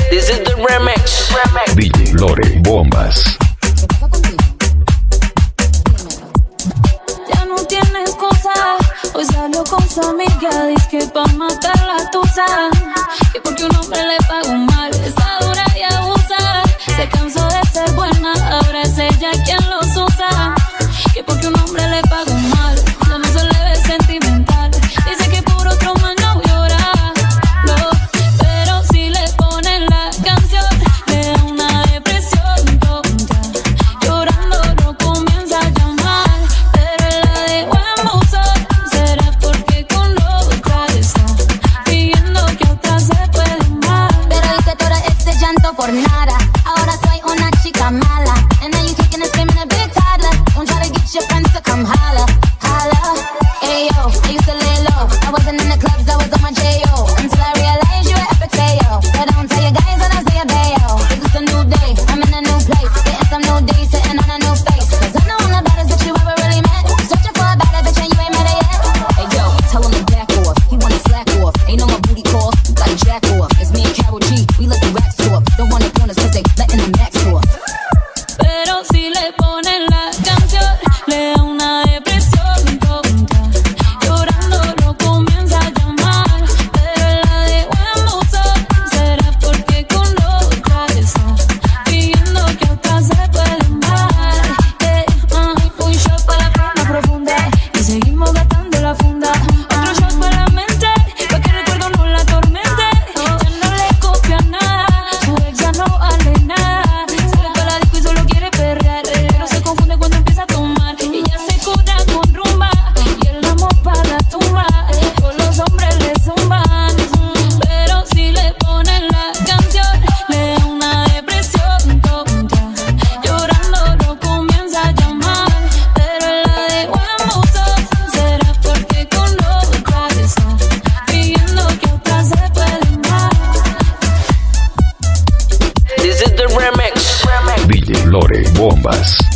This is the remix. DJ Lore, bombas. Ya no tiene excusa. Hoy salió con su amiga, dice que pa' matar la tusa. Que porque un hombre le pagó mal, está dura y abusa. Se cansó de ser buena, ahora es ella quien los usa. Que porque un hombre le pagó mal, ya no se le ve sentimental. Dice que por otro más no llora, no. Pero si le ponen la canción, le da una depresión tonta. Llorando lo comienza a llamar, pero él la dejó en buzón. Será porque con otra está pidiendo que otra se puede amar. Pero hice todo este llanto por nada. Ahora soy una chica mala. And now you kicking and screaming a big toddler. Don't try to get your friends to come holla, holla. Ayo, I used to lay low. I wasn't in the clubs, I was on my J.O. Until I realized you were epic fail. So don't tell your guys when I say a bayo. Cause it's a new day, I'm in a new place. Getting some new days, sitting on a new face. Cause I know I'm the baddest bitch you ever really met. Searching for a better bitch and you ain't met her yet. Hey yo, tell him to back off. He wanna slack off. Ain't no more booty calls, you gotta jack off. It's me and Karol G, we let the racks talk. Don't wanna corners cause they letting the max talk. Pero si le ponen la canción, le da una depresión tonta. Llorando lo comienza a llamar, pero él la dejó en buzón. Será porque con otra está pidiendo que otra se puede amar. Un shot para la pena profunda y seguimos gastando la funda. Otro shot para la mente, pa' que el recuerdo no la atormente. Ya no le copia nada, su ex ya no vale nada. Sale pa' la disco y solo quiere perrear, pero se confunde cuando empieza a tomar. Ella se cura con rumba y el amor para la tumba. Todos los hombres le zumban, pero si le ponen la canción, le da una depresión tonta. Llorando lo comienza a llamar, pero él la dejó en buzón. Será porque con otra está pidiendo que otra se puede amar. This is the remix. DJ Lore, bombas.